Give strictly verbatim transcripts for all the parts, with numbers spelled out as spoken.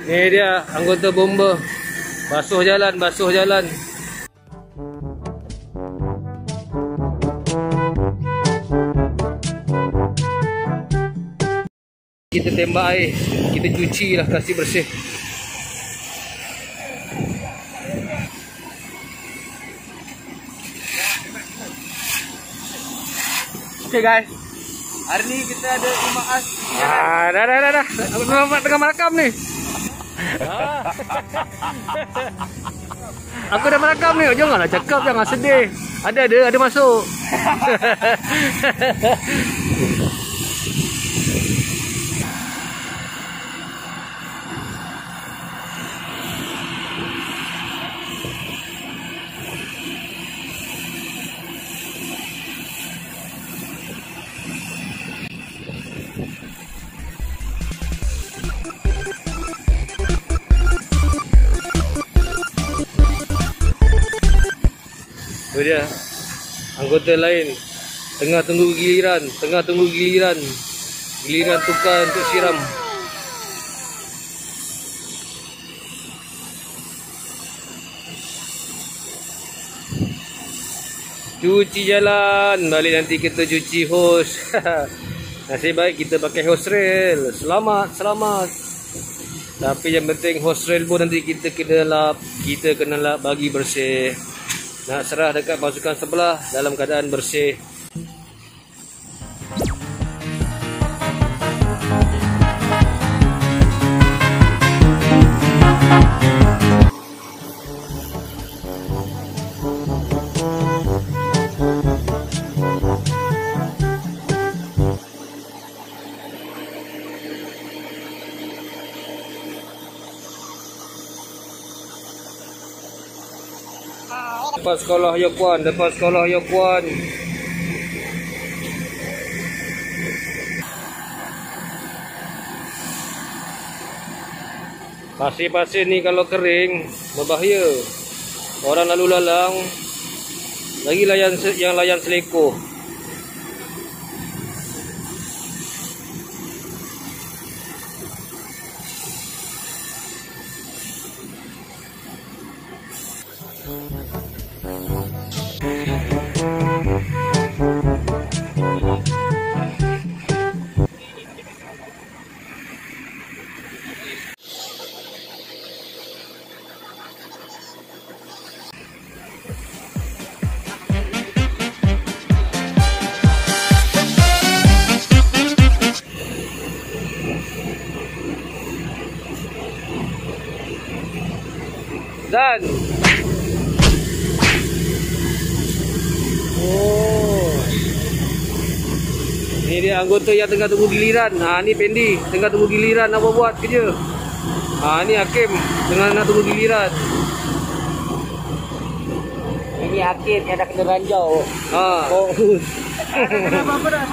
Ni dia anggota bomba. Basuh jalan, basuh jalan. Kita tembak air, kita cuci lah, kasih bersih. Okay guys, hari ni kita ada Imaas. Ah, dah dah dah dah. Aku nampak tengah merakam ni. Aku dah merakam ni. Janganlah cakap, jangan sedih. Ada ada ada masuk. Itu dia anggota lain tengah tunggu giliran, tengah tunggu giliran. Giliran tukar untuk siram. Cuci jalan, balik nanti kita cuci hos. Nasib baik kita pakai hos rail. Selamat, selamat. Tapi yang penting hos rail pun nanti kita kena lap, kita kena lap bagi bersih. Nak serah dekat pasukan sebelah dalam keadaan bersih. Depan sekolah Yokuan, depan sekolah Yokuan. Pasir-pasir ni kalau kering berbahaya. Orang lalu lalang lagi layan yang layan selekoh. Dan oh, ini dia anggota yang tengah tunggu giliran. Ha, ni Pendi tengah tunggu giliran apa buat kerja. Ha, ni Hakim tengah nak tunggu giliran. Ini Hakim yang dah kena ranjau. Ha. Oh. Apa dah?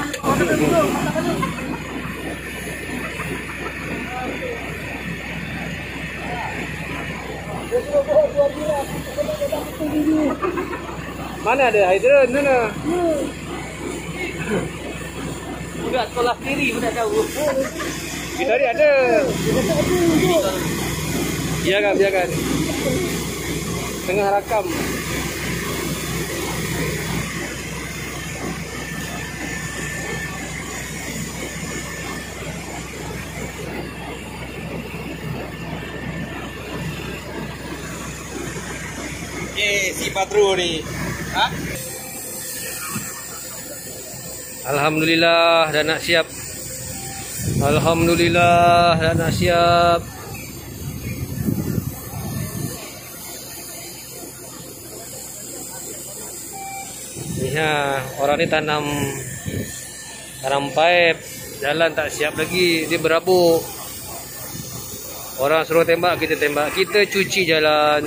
Mana ada hidran sana? Budak sekolah kiri pun dah tahu. Kita tadi ada. Biarkan, biarkan. Tengah rakam. Eh, si Patru ni. Ha? Alhamdulillah dah nak siap. Alhamdulillah dah nak siap. Ni ha, orang ni tanam tanam pipe, jalan tak siap lagi, dia berabuk. Orang suruh tembak, kita tembak, kita cuci jalan.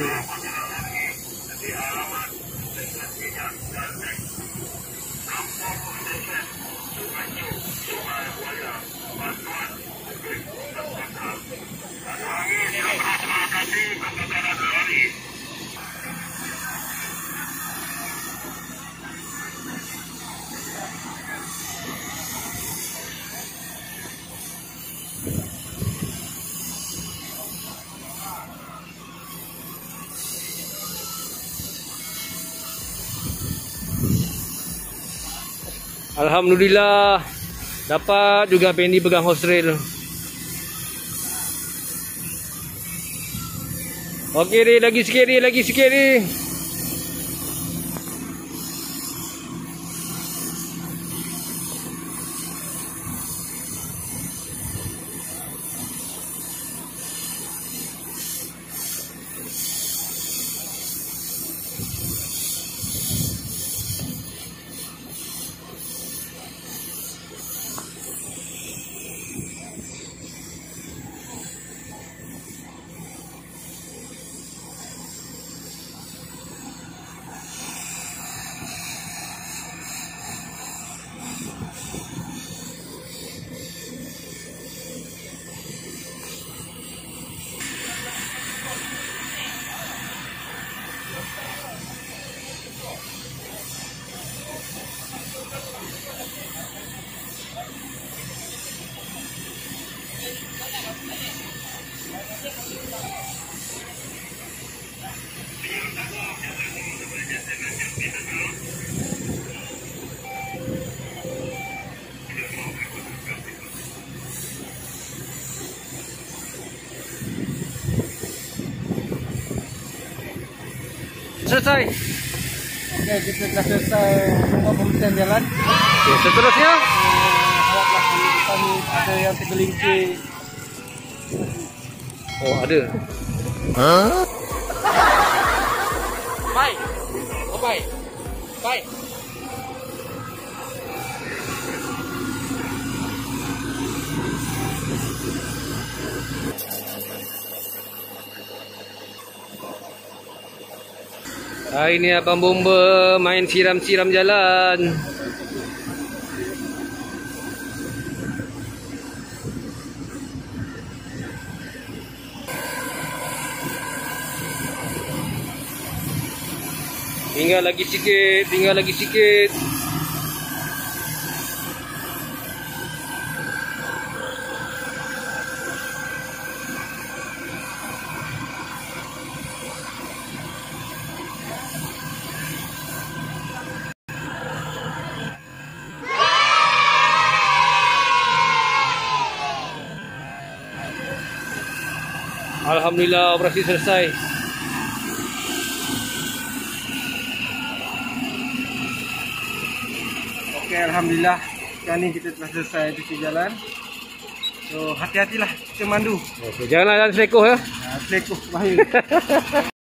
Alhamdulillah dapat juga Pendi pegang hose rail. Okey ni, lagi sikit ni, lagi sikit ni. Selesai. Okey, kita dah selesai semua pembersihan jalan. Okay, seterusnya Awaklah di depan ni ada yang tergelincir. oh ada. Bye. Oh, bye. Bye. Hari ni Abang Bomba main siram-siram jalan. Tinggal lagi sikit, tinggal lagi sikit. Alhamdulillah operasi selesai. Okey, alhamdulillah. Sekarang ni kita telah selesai cuci jalan. So, hati-hatilah kita mandu. Okey, janganlah jalan selekoh ya. Ha, selekoh bahaya.